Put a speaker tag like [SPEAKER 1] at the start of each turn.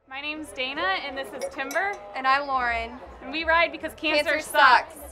[SPEAKER 1] My name's Dana, and this is Timber.
[SPEAKER 2] And I'm Lauren.
[SPEAKER 1] And we ride because cancer
[SPEAKER 2] Cancer sucks.